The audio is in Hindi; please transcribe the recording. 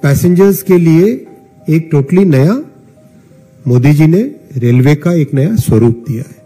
पैसेंजर्स के लिए एक टोटली नया, मोदी जी ने रेलवे का एक नया स्वरूप दिया है।